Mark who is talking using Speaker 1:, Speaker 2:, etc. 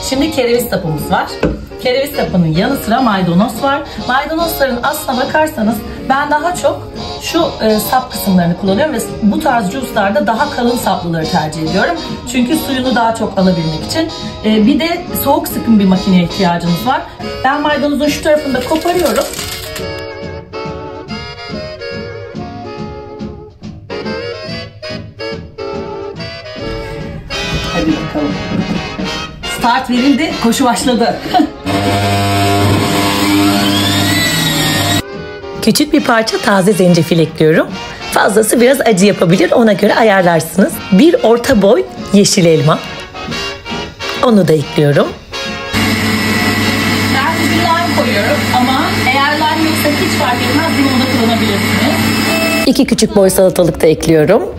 Speaker 1: Şimdi kereviz sapımız var. Kereviz sapının yanı sıra maydanoz var. Maydanozların aslına bakarsanız ben daha çok şu sap kısımlarını kullanıyorum ve bu tarz juice'larda daha kalın saplıları tercih ediyorum. Çünkü suyunu daha çok alabilmek için. Bir de soğuk sıkım bir makineye ihtiyacımız var. Ben maydanozun şu tarafını da koparıyorum. Hadi bakalım. Start verildi, koşu başladı.
Speaker 2: Küçük bir parça taze zencefil ekliyorum. Fazlası biraz acı yapabilir, ona göre ayarlarsınız. Bir orta boy yeşil elma. Onu da ekliyorum.
Speaker 1: Ben bir lime koyuyorum ama eğer lime yoksa hiç fark etmez, limonu da kullanabilirsiniz.
Speaker 2: 2 küçük boy salatalık da ekliyorum.